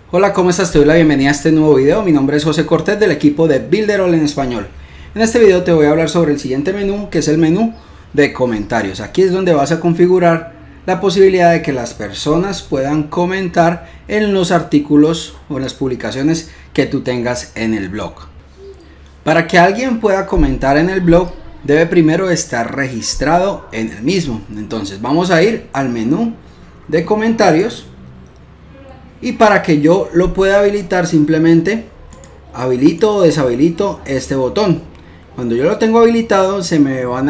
Hola, ¿cómo estás? Te doy la bienvenida a este nuevo video. Mi nombre es José Cortés del equipo de Builderall en español. En este video te voy a hablar sobre el siguiente menú, que es el menú de comentarios. Aquí es donde vas a configurar la posibilidad de que las personas puedan comentar en los artículos o en las publicaciones que tú tengas en el blog. Para que alguien pueda comentar en el blog, debe primero estar registrado en el mismo. Entonces vamos a ir al menú de comentarios. Y para que yo lo pueda habilitar, simplemente habilito o deshabilito este botón. Cuando yo lo tengo habilitado, se me va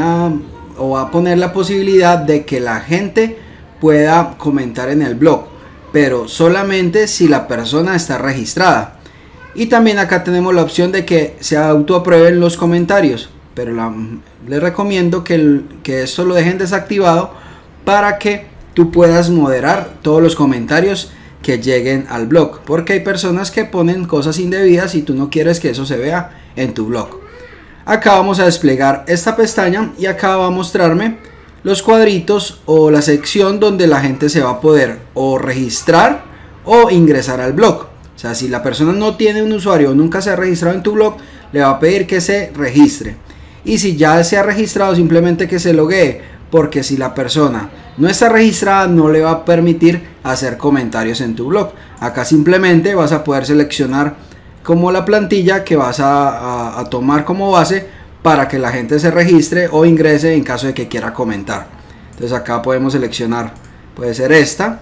a poner la posibilidad de que la gente pueda comentar en el blog, pero solamente si la persona está registrada. Y también acá tenemos la opción de que se autoaprueben los comentarios, pero les recomiendo que esto lo dejen desactivado para que tú puedas moderar todos los comentarios que lleguen al blog, porque hay personas que ponen cosas indebidas y tú no quieres que eso se vea en tu blog. Acá vamos a desplegar esta pestaña y acá va a mostrarme los cuadritos o la sección donde la gente se va a poder o registrar o ingresar al blog. O sea, si la persona no tiene un usuario o nunca se ha registrado en tu blog, le va a pedir que se registre, y si ya se ha registrado, simplemente que se loguee, porque si la persona no está registrada no le va a permitir hacer comentarios en tu blog. Acá simplemente vas a poder seleccionar como la plantilla que vas a tomar como base para que la gente se registre o ingrese en caso de que quiera comentar. Entonces acá podemos seleccionar, puede ser esta,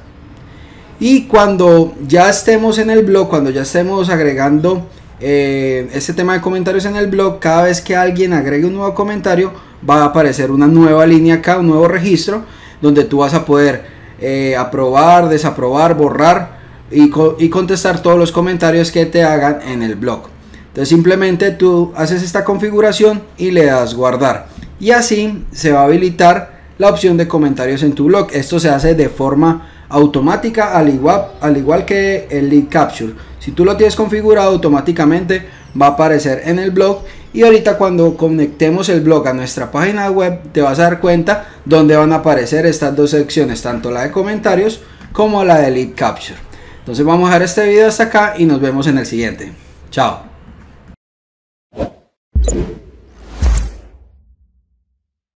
y cuando ya estemos en el blog, cuando ya estemos agregando este tema de comentarios en el blog, cada vez que alguien agregue un nuevo comentario va a aparecer una nueva línea acá, un nuevo registro, donde tú vas a poder aprobar, desaprobar, borrar y contestar todos los comentarios que te hagan en el blog. Entonces simplemente tú haces esta configuración y le das guardar, y así se va a habilitar la opción de comentarios en tu blog. Esto se hace de forma automática, al igual que el lead capture. Si tú lo tienes configurado, automáticamente va a aparecer en el blog, y ahorita cuando conectemos el blog a nuestra página web te vas a dar cuenta donde van a aparecer estas dos secciones, tanto la de comentarios como la de lead capture. Entonces vamos a dejar este video hasta acá y nos vemos en el siguiente. Chao.